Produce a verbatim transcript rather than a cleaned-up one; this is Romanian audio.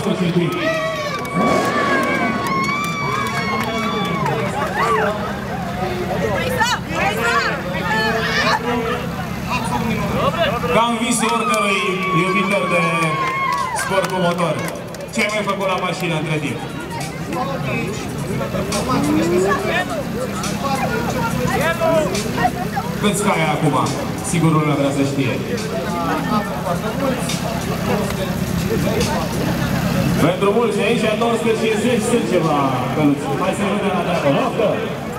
nostru circuit. Ca în visul oricărui iubitor de sport cu motor. Ce ai mai făcut la mașină între timp? Câți cai acum? Sigur lumea vrea să știe. Pentru mulți aici, a nouăsprezece zeci sunt ceva căluți. Mai se vede la treabă, nu?